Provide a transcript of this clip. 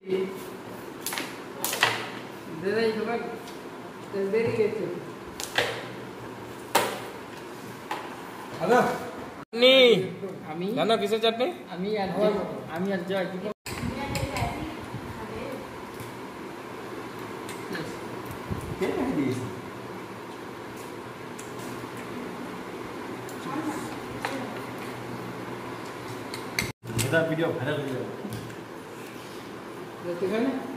দাদাই সবাই বেরিয়ে গেছে। হ্যালো চাটনি আমি জানো কিসের চাটনি? আমি আর জয় কি এটা ভিডিও ভাইরাল হয়ে যাবে। দেখতে